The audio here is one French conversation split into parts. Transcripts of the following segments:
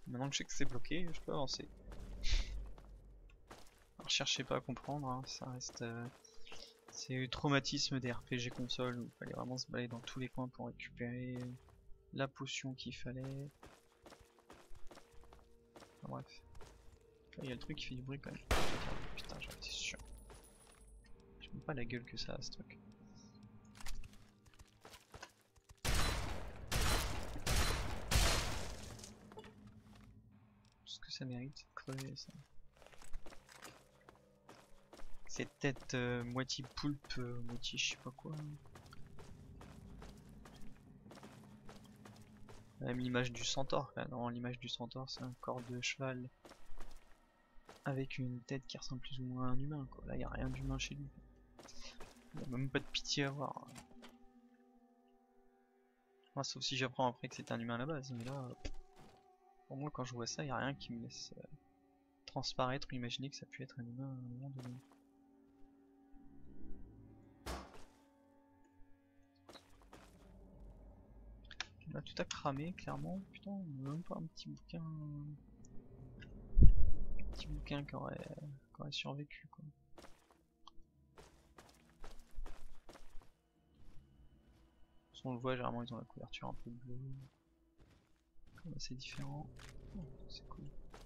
Maintenant que je sais que c'est bloqué, je peux avancer. Alors, cherchez pas à comprendre, hein, ça reste... c'est le traumatisme des RPG console où il fallait vraiment se balader dans tous les coins pour récupérer la potion qu'il fallait. Enfin, bref. Là, il y a le truc qui fait du bruit quand même. Putain, j'en étais sûr. Je me pas la gueule que ça a ce truc. Ce que ça mérite, crever ça. C'est peut-être moitié poulpe, moitié je sais pas quoi. Même l'image du centaure, non, l'image du centaure c'est un corps de cheval avec une tête qui ressemble plus ou moins à un humain quoi. Là il n'y a rien d'humain chez lui. Il n'y a même pas de pitié à voir. Moi, sauf si j'apprends après que c'est un humain à la base, mais là, pour moi quand je vois ça, il n'y a rien qui me laisse transparaître ou imaginer que ça peut être un humain à un moment donné. On a tout à cramer clairement, putain, on n'a même pas un petit bouquin. Petit bouquin qui aurait survécu quoi. On le voit, généralement ils ont la couverture un peu bleue, comme assez différent. Oh, c'est cool.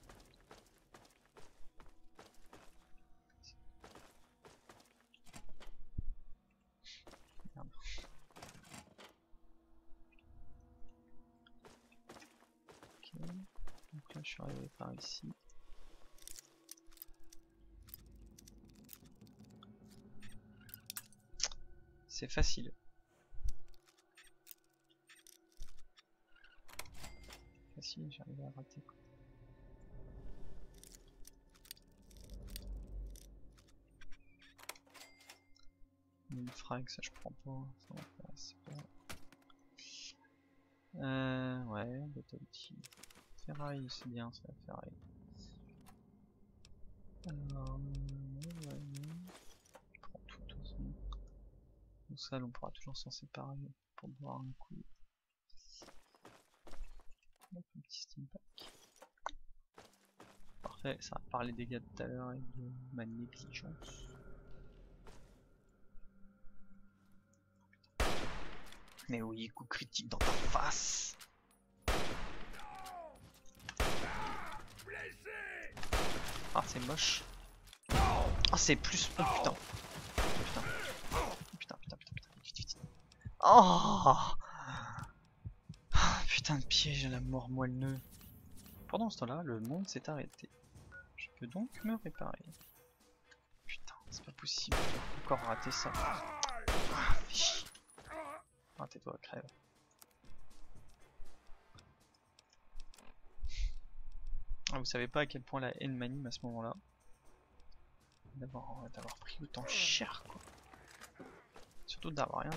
Merde. Ok, donc là je suis arrivé par ici. C'est facile. Facile, j'arrive à rater quoi. Une frag, ça je prends pas, ça m'intéresse pas. Ouais, boîte à outils. Ferraille, c'est bien ça, ferraille. Alors, ouais, je prends tout de toute façon. Donc ça, on pourra toujours s'en séparer pour boire un coup. Hop, un petit steam pack. Parfait, ça va parler des dégâts de tout à l'heure et de ma négligence. Mais oui, coup critique dans ta face. Ah, c'est moche. Ah, c'est plus... Oh putain. Putain. Oh, putain de piège à la mort moelleux. Pendant ce temps-là, le monde s'est arrêté. Je peux donc me réparer. Putain, c'est pas possible. Encore rater ça. Ah, fais chier. Ah, tais-toi, crève. Ah, vous savez pas à quel point la haine m'anime à ce moment-là. D'avoir pris autant cher, quoi. Surtout d'avoir rien.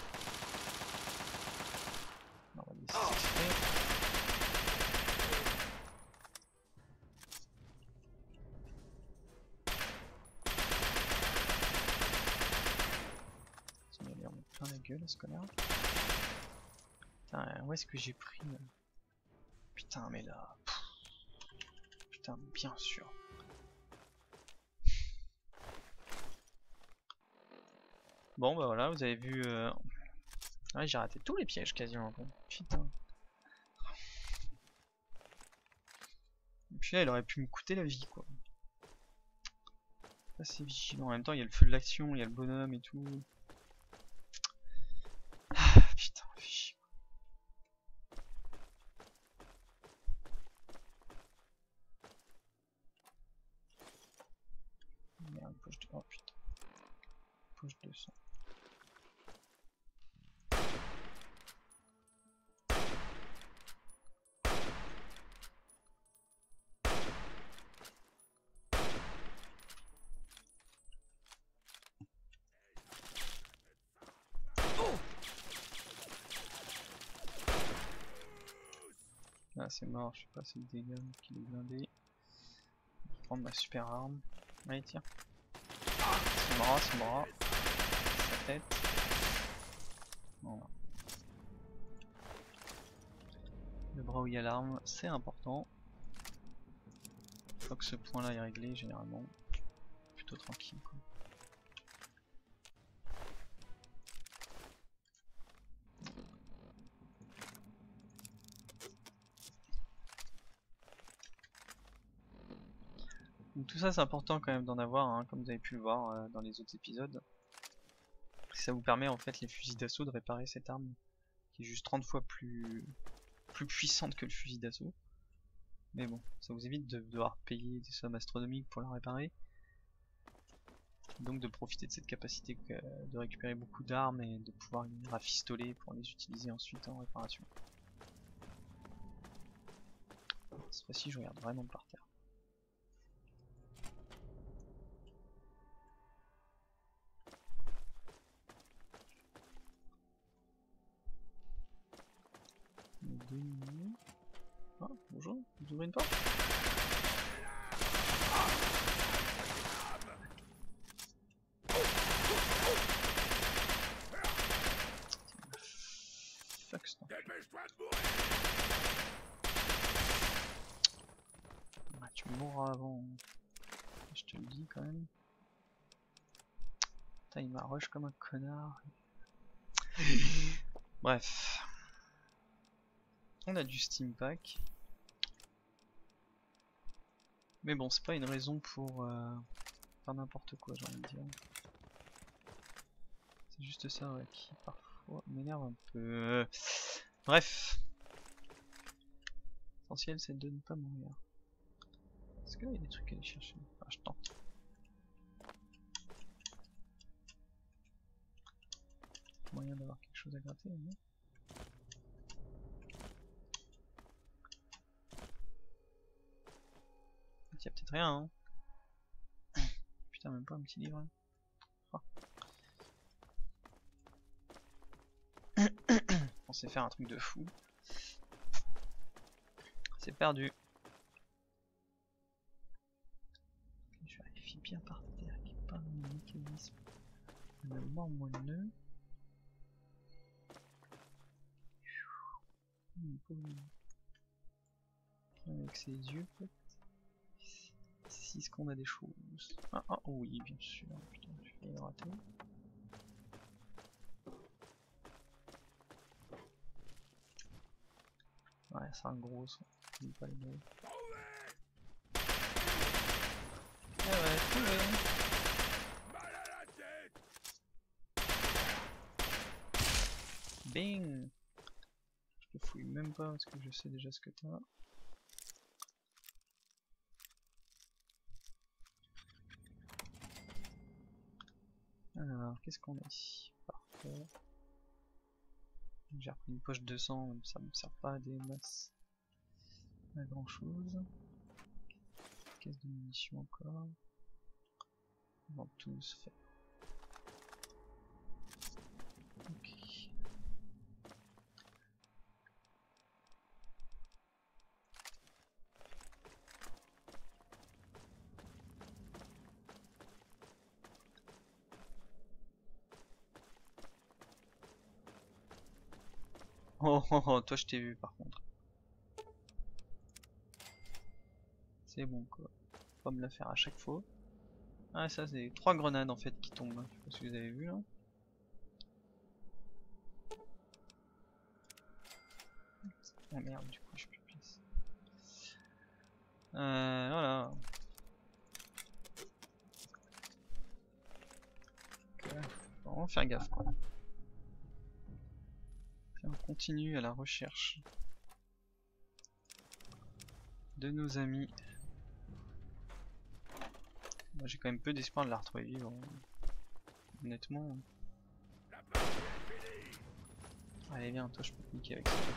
On va laisser s'exprimer. On met plein la gueule à ce connard. Putain, où est-ce que j'ai pris Putain, mais là... Putain, bien sûr. Bon, bah voilà, vous avez vu... Ouais, j'ai raté tous les pièges quasiment. Putain. Et puis là, il aurait pu me coûter la vie, quoi. Assez vigilant. En même temps, il y a le feu de l'action, il y a le bonhomme et tout. Ah, putain, fais chier. Merde, poche de... Oh putain. Poche de sang. Là c'est mort, je sais pas si le dégât qu'il est blindé. Je vais prendre ma super arme. Allez tiens. Son bras. Sa tête. Voilà. Le bras où il y a l'arme, c'est important. Une fois que ce point là est réglé, généralement plutôt tranquille quoi. Donc tout ça c'est important quand même d'en avoir, hein, comme vous avez pu le voir dans les autres épisodes. Ça vous permet en fait les fusils d'assaut de réparer cette arme qui est juste 30 fois plus puissante que le fusil d'assaut. Mais bon, ça vous évite de devoir payer des sommes astronomiques pour la réparer. Donc de profiter de cette capacité de récupérer beaucoup d'armes et de pouvoir les rafistoler pour les utiliser ensuite en réparation. Cette fois-ci je regarde vraiment par terre. Ah, bonjour, vous ouvrez une porte? Fuck ça. Ah, tu mourras avant. Je te le dis quand même. Putain, il m'a rush comme un connard. Bref. On a du Steam Pack. Mais bon, c'est pas une raison pour faire n'importe quoi, j'ai envie de dire. C'est juste ça ouais, qui parfois m'énerve un peu. Bref. L'essentiel c'est de ne pas mourir. Est-ce que là il y a des trucs à aller chercher? Ah, je tente. Moyen d'avoir quelque chose à gratter, non? Il y a peut-être rien, hein. Putain, même pas un petit livre. Hein. Oh. On sait faire un truc de fou. C'est perdu. Je vérifie bien par terre qu'il n'y a pas un mécanisme. Le mormoneux. Avec ses yeux, peut-être. Si est-ce qu'on a des choses? Ah, ah oui, bien sûr. Putain, je vais le rater. Ouais, c'est un gros son. Il pas les gros. Ah ouais, trouvé. Bing. Je te fouille même pas parce que je sais déjà ce que t'as. Alors, qu'est-ce qu'on a ici? Parfait. J'ai repris une poche de sang, même ça me sert pas à des masses. Pas grand chose. Caisse de munitions encore. Ventouse fait. Ok. Oh, oh, oh, toi je t'ai vu par contre. C'est bon quoi. Faut pas me la faire à chaque fois. Ah ça c'est 3 grenades en fait qui tombent. Je sais pas si vous avez vu là. Ah merde du coup je peux plus. Voilà. Okay. Faut vraiment faire gaffe quoi. Et on continue à la recherche de nos amis. Moi j'ai quand même peu d'espoir de la retrouver vivre. Honnêtement. Allez viens, toi je peux te niquer avec ça.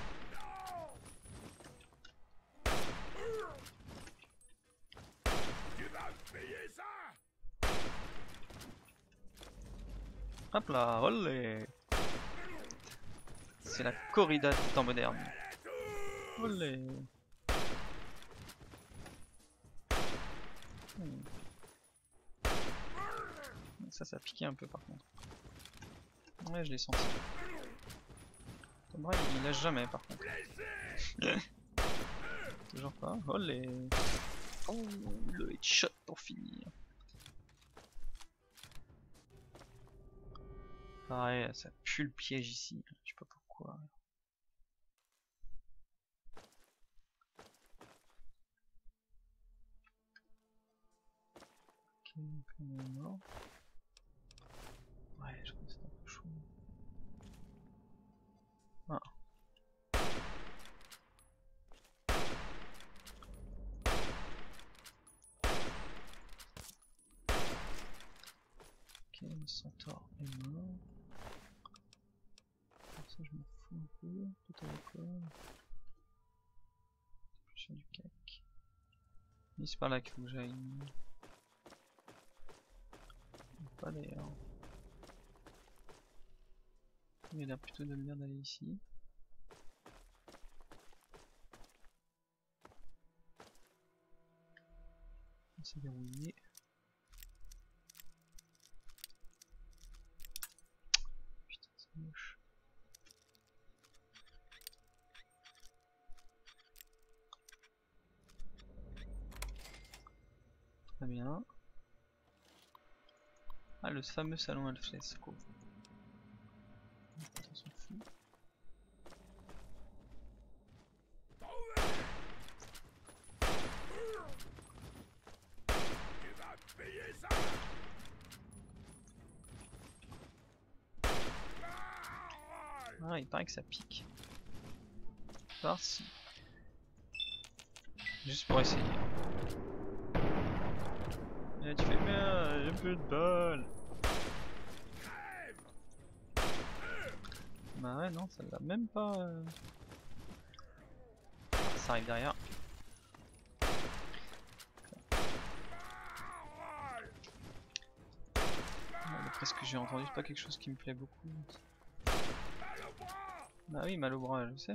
Hop là, olé. C'est la corrida du temps moderne. Olé. Ça a piqué un peu par contre. Ouais, je l'ai senti. Tom Brady, il lâche jamais par contre. Toujours pas. Olé. Oh, le headshot pour finir. Pareil, ça pue le piège ici, je sais pas pourquoi. Ok, on est mort. Ouais, je crois que c'est un peu chaud. Ah. Ok, le centaure est mort. Pour ça, je m'en fous un peu. Tout à l'école. Plus sur du cac. Mais c'est par là qu'il faut que j'aille. Pas d'ailleurs. Il a l'air plutôt de bien d'aller ici. C'est verrouillé. Putain, c'est moche. Très bien. Ah, le fameux salon Alfresco. On s'en fout. Ah, il paraît que ça pique. Voir si. Juste pour essayer. Et tu fais bien, j'ai plus de balles. Bah ouais, non, ça l'a même pas. Ah, ça arrive derrière. D'après ce que j'ai entendu, c'est pas quelque chose qui me plaît beaucoup. Bah oui, mal au bras, je sais.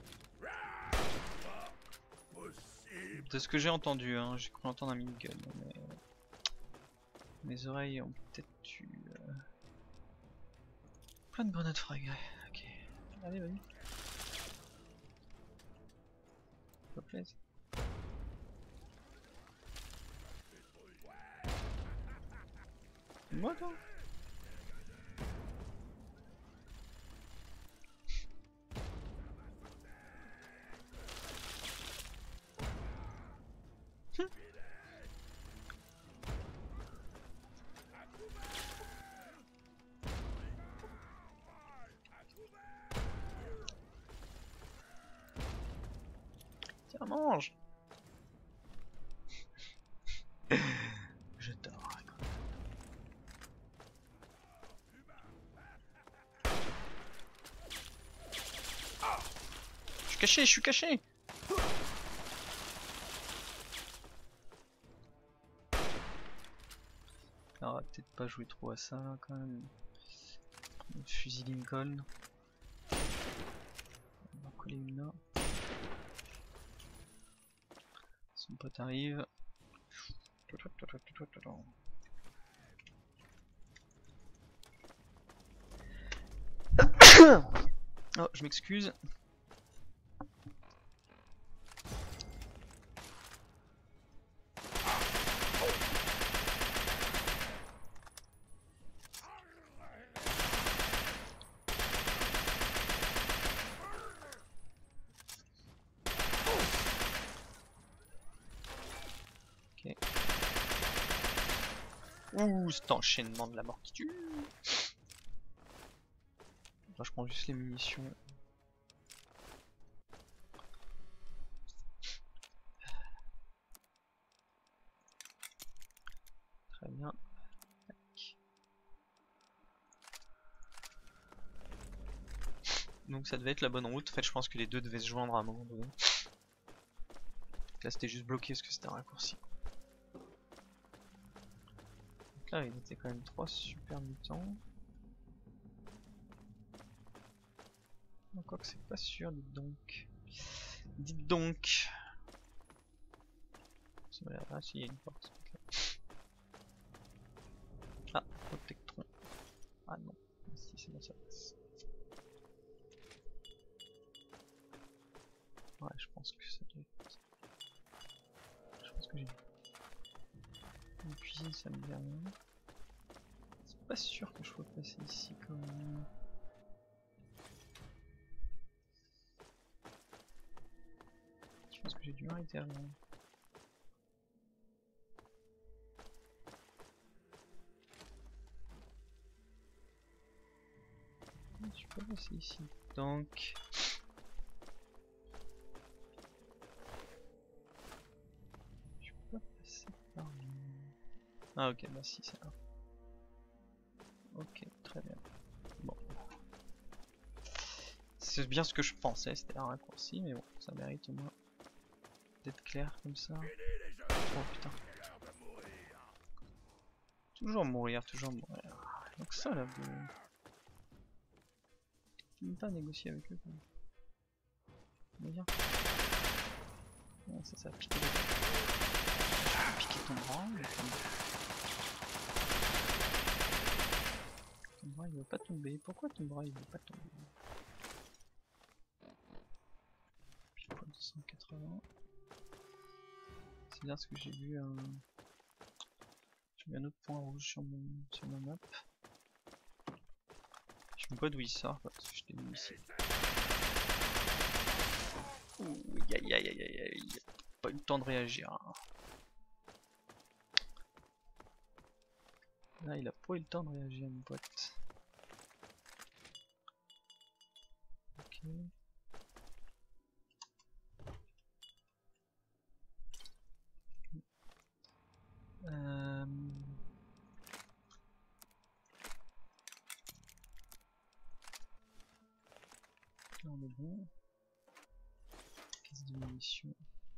De ce que j'ai entendu, hein, j'ai cru entendre un minigun, mais mes oreilles ont peut-être eu plein de grenades frag. Ok, allez, vas-y. Ça plaise. Moi, toi. Tiens, mange. Je dors. Je suis caché, je suis caché. On va peut-être pas jouer trop à ça là, quand même. Le fusil Lincoln. On va coller une là. Son pote arrive. Oh, je m'excuse. Ok. Ouh, cet enchaînement de la mort qui tue. Là, je prends juste les munitions. Très bien. Tac. Donc ça devait être la bonne route. En fait, je pense que les deux devaient se joindre à un moment donné. Là, c'était juste bloqué parce que c'était un raccourci. Donc là, il était quand même 3 super mutants. Encore que c'est pas sûr, dites donc. Dites donc. Ah, si, il y a une porte. Ah, Protectron. Ah non, si c'est dans sa place. Ouais, je pense que ça doit être. Je pense que j'ai cuisine, ça me dit rien. C'est pas sûr que je sois passé ici quand même. Je pense que j'ai dû m'arrêter avant. Je suis pas passé ici. Donc... je peux pas passer par là. Ah ok, bah si, c'est là. Ok, très bien. Bon. C'est bien ce que je pensais, c'était un raccourci, mais bon, ça mérite au moins d'être clair comme ça. Oh putain. Toujours mourir, toujours mourir. Donc ça là, tu peux pas négocier avec eux quand même. Bien. Oh, ça a piqué les... piqué ton bras. Ton bras il veut pas tomber. Pourquoi ton bras il veut pas tomber? Pile poil 280. C'est bien ce que j'ai vu. J'ai vu un autre point rouge sur ma map. Je me vois d'où il sort parce que je l'ai mis ici. Ouh, aïe aïe aïe aïe aïe. Pas eu le temps de réagir. Hein. Là, il a pas eu le temps de réagir, mon pote. Ok. Là, on est bon. Caisse de munitions.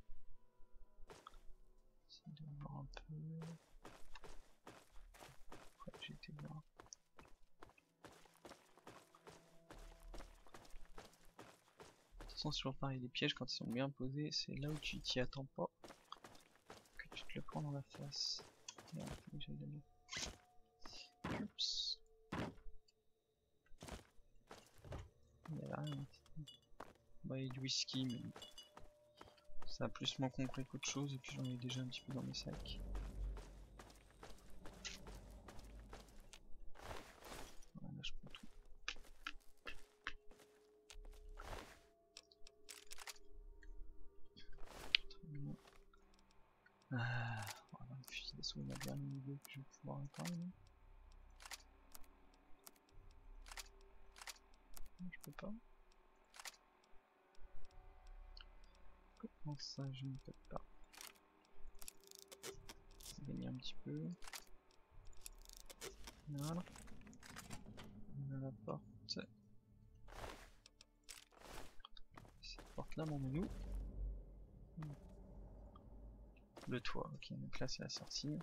J'essaie de voir un peu. Après, j'ai été voir. De toute façon, c'est toujours pareil. Les pièges, quand ils sont bien posés, c'est là où tu t'y attends pas que tu te le prends dans la face. Merde, faut que j'aille donner. Oups. Il y a rien. Bah, il y a du whisky, mais ça a plus m'encombré qu'autre chose, et puis j'en ai déjà un petit peu dans mes sacs. Voilà, je prends tout. Très bien. Voilà, le fusil d'assaut il a bien une idée que je vais pouvoir atteindre. Non, je peux pas. Comment ça, je ne peux pas? C'est gagner un petit peu. Voilà. On a la porte. Cette porte là m'emmène où? Le toit, ok, donc là c'est la sortie.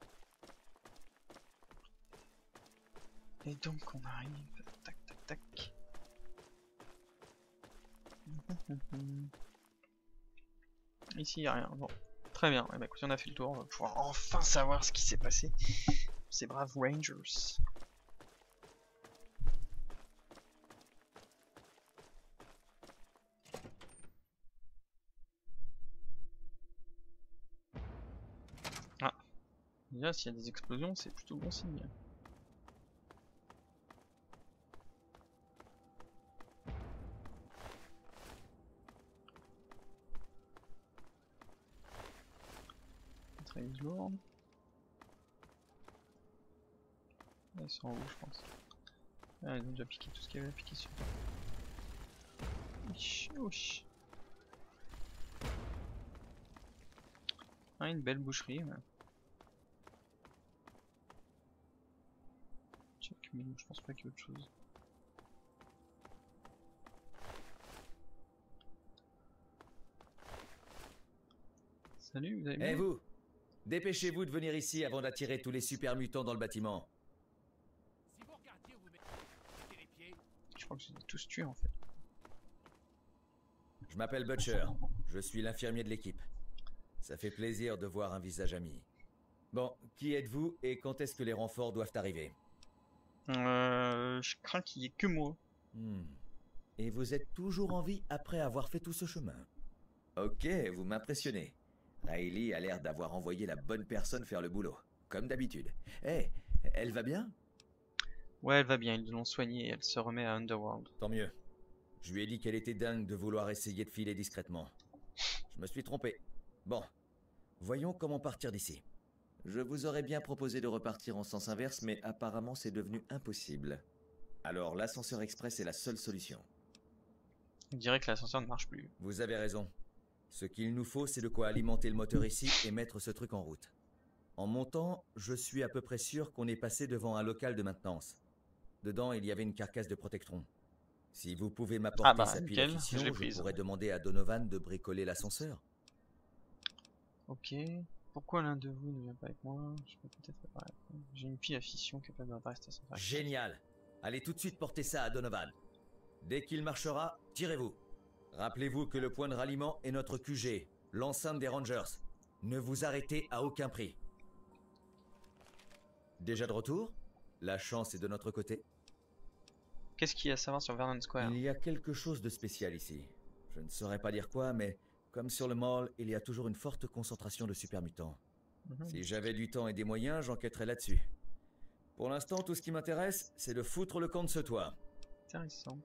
Et donc on arrive, tac tac tac. Ici il n'y a rien, bon. Très bien, et bah écoutez on a fait le tour, on va pouvoir enfin savoir ce qui s'est passé. Ces braves Rangers. Ah, déjà s'il y a des explosions c'est plutôt bon signe. Très lourde. Ils sont en haut je pense. Ah, ils ont déjà piqué tout ce qu'il y avait à piquer sur. Ouch. Ah, une belle boucherie. Ouais. Check, mais je pense pas qu'il y ait autre chose. Salut, vous allez bien? Eh vous, dépêchez-vous de venir ici avant d'attirer tous les super mutants dans le bâtiment. Je crois que je les ai tous tués en fait. Je m'appelle Butcher, je suis l'infirmier de l'équipe. Ça fait plaisir de voir un visage ami. Bon, qui êtes-vous et quand est-ce que les renforts doivent arriver? Je crains qu'il y ait que moi. Et vous êtes toujours en vie après avoir fait tout ce chemin? Ok, vous m'impressionnez. Riley a l'air d'avoir envoyé la bonne personne faire le boulot. comme d'habitude. Eh, elle va bien? Ouais, elle va bien, ils l'ont soignée et elle se remet à Underworld. Tant mieux. Je lui ai dit qu'elle était dingue de vouloir essayer de filer discrètement. Je me suis trompé. Bon, voyons comment partir d'ici. Je vous aurais bien proposé de repartir en sens inverse, mais apparemment c'est devenu impossible. Alors l'ascenseur express est la seule solution. On dirait que l'ascenseur ne marche plus. Vous avez raison. Ce qu'il nous faut, c'est de quoi alimenter le moteur ici et mettre ce truc en route. En montant, je suis à peu près sûr qu'on est passé devant un local de maintenance. Dedans, il y avait une carcasse de Protectron. Si vous pouvez m'apporter sa pile à nickel, fission, je l'ai je prise. pourrais demander à Donovan de bricoler l'ascenseur. Ok. Pourquoi l'un de vous ne vient pas avec moi? Je peux peut-être réparer. J'ai une pile à fission capable de réparer cette ascenseur. Génial! Allez tout de suite porter ça à Donovan. Dès qu'il marchera, tirez-vous. Rappelez-vous que le point de ralliement est notre QG, l'enceinte des Rangers. Ne vous arrêtez à aucun prix. Déjà de retour? La chance est de notre côté. Qu'est-ce qu'il y a à savoir sur Vernon Square? Il y a quelque chose de spécial ici. Je ne saurais pas dire quoi, mais comme sur le mall, il y a toujours une forte concentration de super-mutants. Si j'avais du temps et des moyens, j'enquêterais là-dessus. Pour l'instant, tout ce qui m'intéresse, c'est de foutre le camp de ce toit. Intéressant.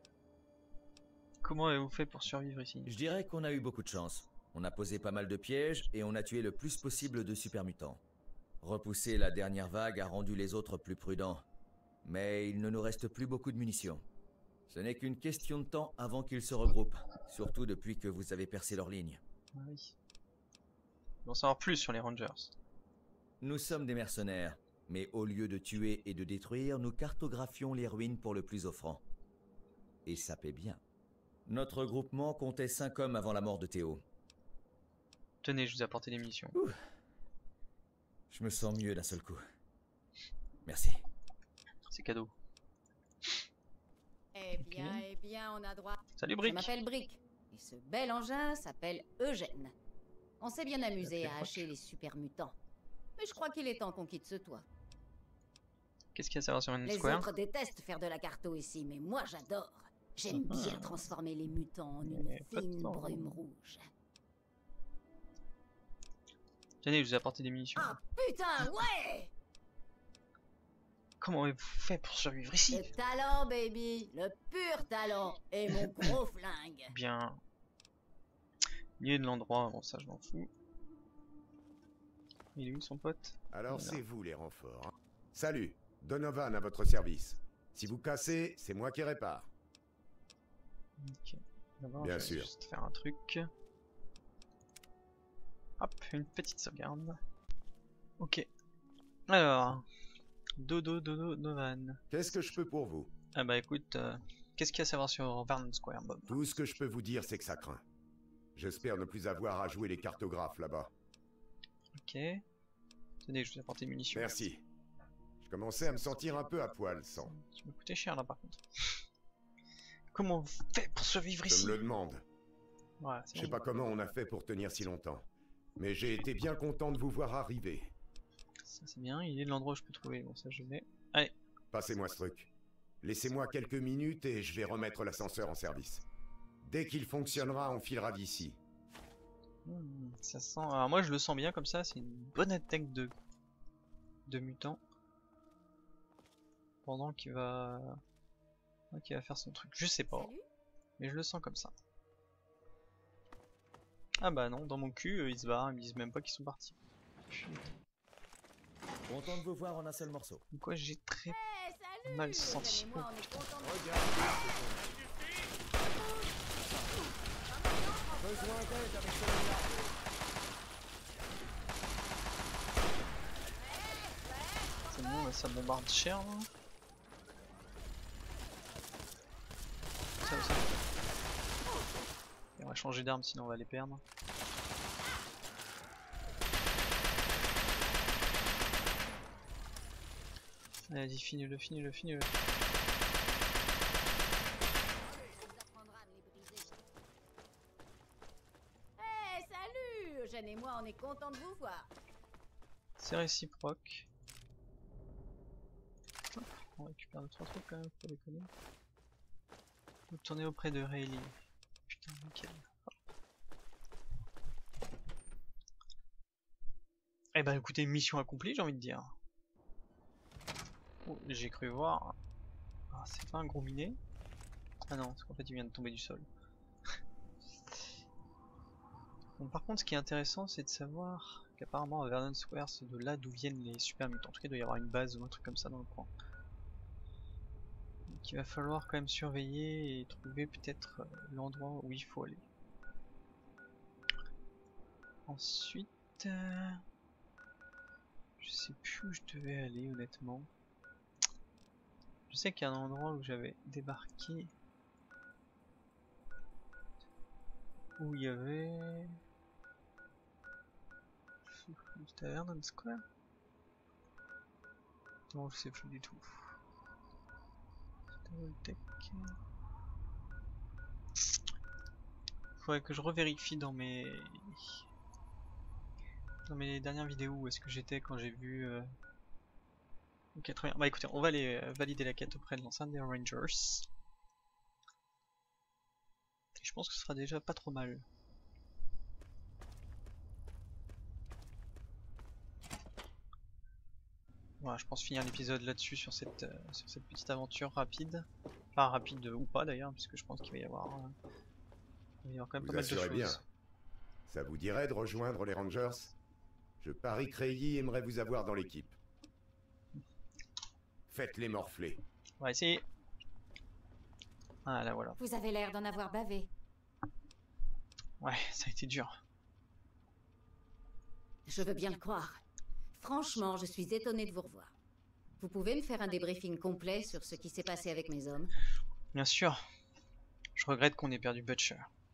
Comment avez-vous fait pour survivre ici? Je dirais qu'on a eu beaucoup de chance. On a posé pas mal de pièges et on a tué le plus possible de super-mutants. Repousser la dernière vague a rendu les autres plus prudents. Mais il ne nous reste plus beaucoup de munitions. Ce n'est qu'une question de temps avant qu'ils se regroupent, surtout depuis que vous avez percé leur ligne. Ah oui. On en savoir plus sur les Rangers. Nous sommes des mercenaires, mais au lieu de tuer et de détruire, nous cartographions les ruines pour le plus offrant. Et ça paie bien. Notre groupement comptait 5 hommes avant la mort de Théo. Tenez, je vous ai apporté des munitions. Je me sens mieux d'un seul coup. Merci. C'est cadeau. Eh bien, on a droit. Salut Je Brick. m'appelle Brick. Et ce bel engin s'appelle Eugène. On s'est bien amusé à hacher les super mutants. Mais je crois qu'il est temps qu'on quitte ce toit. Qu'est-ce qu'il y a à savoir sur Vernon Les Square? autres détestent faire de la carto ici, mais moi j'adore. J'aime bien transformer les mutants en une pas de fine temps. brume rouge. Tenez, je vous ai apporté des munitions. Ah putain, ouais! Comment avez-vous fait pour survivre ici? Le talent, baby. Le pur talent. Et mon gros flingue. Bien. Milieu de l'endroit, bon ça je m'en fous. Il est où son pote? Alors Voilà. c'est vous les renforts. Hein. Salut, Donovan à votre service. Si vous cassez, c'est moi qui répare. Ok. D'abord, Bien je vais sûr. juste faire un truc. Hop, une petite sauvegarde. Ok. Alors, Donovan. Qu'est-ce que je peux pour vous? Ah bah écoute, qu'est-ce qu'il y a à savoir sur Vernon Square, Bob? Tout ce que je peux vous dire, c'est que ça craint. J'espère ne plus avoir à jouer les cartographes là-bas. Ok. Tenez, je vous ai apporté des munitions. Merci. Je commençais à me sentir un peu à poil sans. Ça m'a coûté cher là par contre. Comment vous faites pour survivre Je ici? me le demande. Voilà, c'est Je sais bon. pas comment on a fait pour tenir si longtemps. Mais j'ai été bien content de vous voir arriver. Ça c'est bien, il est de l'endroit où je peux trouver. Bon, ça je vais. Allez, Passez-moi ce truc. Laissez-moi quelques minutes et je vais remettre l'ascenseur en service. Dès qu'il fonctionnera, on filera d'ici. Ça sent. Alors, moi je le sens bien comme ça, c'est une bonne attaque de mutants. Pendant qu'il va. Qu'il va faire son truc. Je sais pas, Salut. mais je le sens comme ça. Ah bah non, dans mon cul, ils se barrent, ils me disent même pas qu'ils sont partis. Putain. Content de vous voir en un seul morceau. Pourquoi j'ai très Eh, salut! mal senti. Eugène et moi, on est contents de vous Besoin d'aide avec celui-là. C'est bon, là, ça bombarde cher là. Ça. Et on va changer d'arme sinon on va les perdre. Allez, vas-y, finis-le. Ça vous apprendra à me les briser. Eh, salut! Eugène et moi, on est contents de vous voir. C'est réciproque. Hop, on récupère 2-3 trucs quand même, faut pas déconner. Vous tournez auprès de Rayleigh. Putain, nickel. Eh ben écoutez, mission accomplie, j'ai envie de dire. Oh, j'ai cru voir. Ah, c'est pas un gros minet? Ah non, c'est qu'en fait il vient de tomber du sol. Bon, par contre, ce qui est intéressant, c'est de savoir qu'apparemment à Vernon Square, c'est de là d'où viennent les super mutants. En tout cas, il doit y avoir une base ou un truc comme ça dans le coin. Donc il va falloir quand même surveiller et trouver peut-être l'endroit où il faut aller. Ensuite, je sais plus où je devais aller honnêtement. Je sais qu'il y a un endroit où j'avais débarqué, où il y avait... C'était à Vernon Square? Non, je sais plus du tout. Faudrait que je revérifie dans mes dernières vidéos où est-ce que j'étais quand j'ai vu 80. Bah écoutez, on va aller valider la quête auprès de l'enceinte des Rangers. Et je pense que ce sera déjà pas trop mal. Voilà, je pense finir l'épisode là-dessus sur cette petite aventure rapide. Enfin rapide ou pas d'ailleurs, puisque je pense qu'il va y avoir quand même pas mal de choses. Bien. Ça vous dirait de rejoindre les Rangers? Je parie que Rayleigh aimerait vous avoir dans l'équipe. Faites-les morfler. On va essayer. Ah là voilà. Vous avez l'air d'en avoir bavé. Ouais, ça a été dur. Je veux bien le croire. Franchement, je suis étonné de vous revoir. Vous pouvez me faire un débriefing complet sur ce qui s'est passé avec mes hommes? Bien sûr. Je regrette qu'on ait perdu Butcher.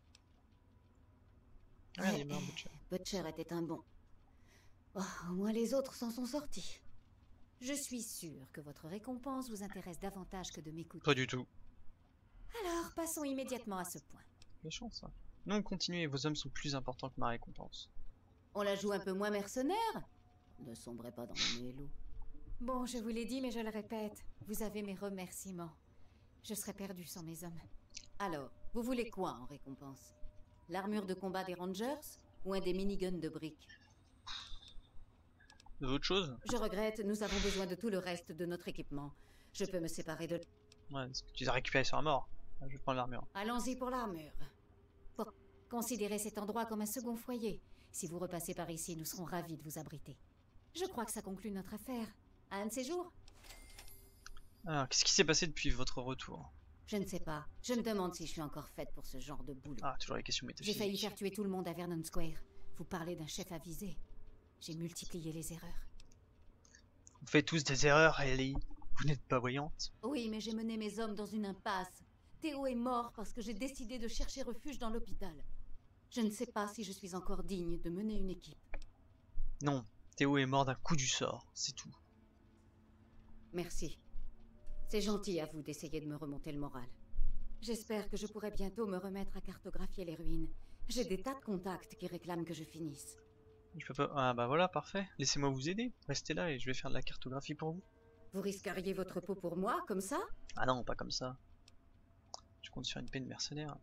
Ah, il est mort, Butcher. Butcher était un bon. Oh, au moins les autres s'en sont sortis. Je suis sûre que votre récompense vous intéresse davantage que de m'écouter. Pas du tout. Alors, passons immédiatement à ce point. Méchant ça. Non, continuez, vos hommes sont plus importants que ma récompense. On la joue un peu moins mercenaire? Ne sombrez pas dans le mélo. Bon, je vous l'ai dit, mais je le répète. Vous avez mes remerciements. Je serais perdue sans mes hommes. Alors, vous voulez quoi en récompense? L'armure de combat des Rangers ou un des miniguns de briques? D'autres choses? Je regrette, nous avons besoin de tout le reste de notre équipement. Je peux me séparer de... Ouais, parce que tu les as récupérés sur la mort. Je vais prendre l'armure. Allons-y pour l'armure. Bon, considérez cet endroit comme un second foyer. Si vous repassez par ici, nous serons ravis de vous abriter. Je crois que ça conclut notre affaire. À un de ces jours? Alors, qu'est-ce qui s'est passé depuis votre retour? Je ne sais pas. Je me demande si je suis encore faite pour ce genre de boulot. Ah, toujours les questions J'ai métaphysiques. failli faire tuer tout le monde à Vernon Square. Vous parlez d'un chef avisé. J'ai multiplié les erreurs. Vous faites tous des erreurs, Ellie. Vous n'êtes pas voyante. Oui, mais j'ai mené mes hommes dans une impasse. Théo est mort parce que j'ai décidé de chercher refuge dans l'hôpital. Je ne sais pas si je suis encore digne de mener une équipe. Non, Théo est mort d'un coup du sort, c'est tout. Merci. C'est gentil à vous d'essayer de me remonter le moral. J'espère que je pourrai bientôt me remettre à cartographier les ruines. J'ai des tas de contacts qui réclament que je finisse. Je peux pas... Ah bah voilà, parfait. Laissez-moi vous aider. Restez là et je vais faire de la cartographie pour vous. Vous risqueriez votre peau pour moi, comme ça? Ah non, pas comme ça. Je compte sur une peine mercenaire.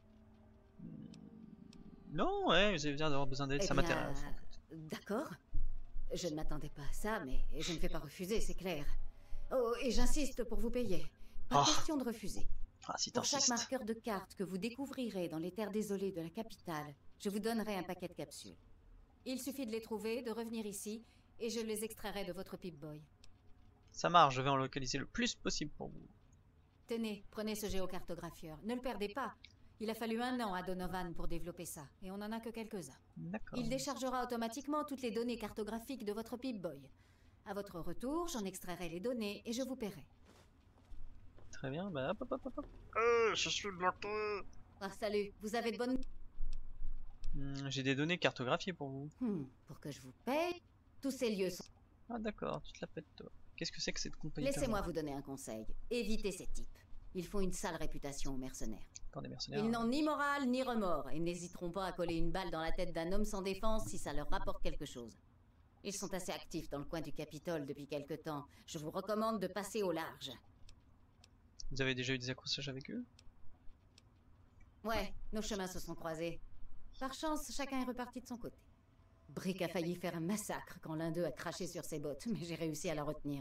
Non, ouais, vous avez bien d'avoir besoin d'aide, ça m'intéresse. En fait. D'accord. Je ne m'attendais pas à ça, mais je ne vais pas refuser, c'est clair. Oh, et j'insiste pour vous payer. Pas question de refuser. Ah, si Pour chaque t'insistes. marqueur de carte que vous découvrirez dans les terres désolées de la capitale, je vous donnerai un paquet de capsules. Il suffit de les trouver, de revenir ici, et je les extrairai de votre Pip-Boy. Ça marche, je vais en localiser le plus possible pour vous. Tenez, prenez ce géocartographieur. Ne le perdez pas. Il a fallu 1 an à Donovan pour développer ça, et on en a que quelques-uns. D'accord. Il déchargera automatiquement toutes les données cartographiques de votre Pip-Boy. À votre retour, j'en extrairai les données et je vous paierai. Très bien, bah hop hop hop hop. Je suis bloqué. Ah, salut, vous avez de bonnes... J'ai des données cartographiées pour vous. Pour que je vous paye, tous ces lieux sont... Ah d'accord, tu te la pètes toi. Qu'est-ce que c'est que cette compagnie? Laissez-moi vous donner un conseil. Évitez ces types. Ils font une sale réputation aux mercenaires. Pour des mercenaires. Ils n'ont ni morale ni remords et n'hésiteront pas à coller une balle dans la tête d'un homme sans défense si ça leur rapporte quelque chose. Ils sont assez actifs dans le coin du Capitole depuis quelque temps. Je vous recommande de passer au large. Vous avez déjà eu des accrochages avec eux? Ouais, nos chemins se sont croisés. Par chance, chacun est reparti de son côté. Brick a failli faire un massacre quand l'un d'eux a craché sur ses bottes, mais j'ai réussi à la retenir.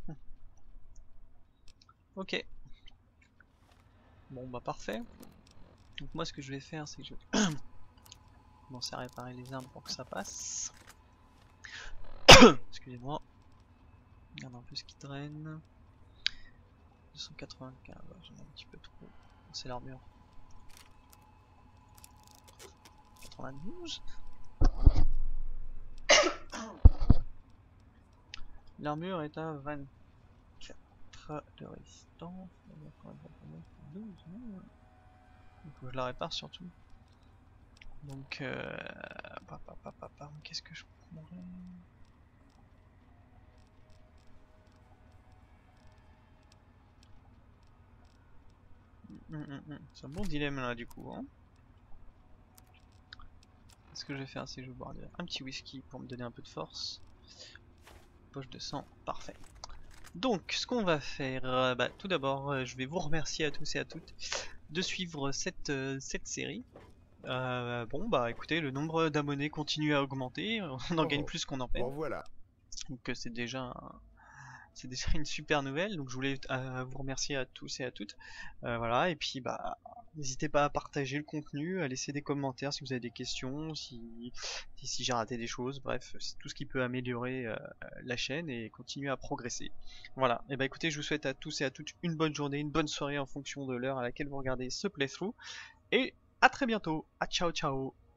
Ok. Bon bah parfait. Donc moi ce que je vais faire c'est que je vais commencer à réparer les armes pour que ça passe. Excusez-moi. Regarde un peu ce qui traîne. 295, j'en ai un petit peu trop. C'est l'armure. 92. L'armure est à 24 de résistance. 12, non. Il faut que je la répare surtout. Donc, qu'est-ce que je prendrais? C'est un bon dilemme là du coup. Hein. Ce que je vais faire, c'est que je vais boire un petit whisky pour me donner un peu de force. Poche de sang, parfait. Donc, ce qu'on va faire, tout d'abord, je vais vous remercier à tous et à toutes de suivre cette série. Bon, bah écoutez, le nombre d'abonnés continue à augmenter, on en gagne plus qu'on en perd. Bon voilà. Donc c'est déjà une super nouvelle, donc je voulais vous remercier à tous et à toutes. Voilà, et puis bah n'hésitez pas à partager le contenu, à laisser des commentaires si vous avez des questions, si j'ai raté des choses, bref, c'est tout ce qui peut améliorer la chaîne et continuer à progresser. Voilà, et bah écoutez, je vous souhaite à tous et à toutes une bonne journée, une bonne soirée en fonction de l'heure à laquelle vous regardez ce playthrough, et à très bientôt, à ciao ciao.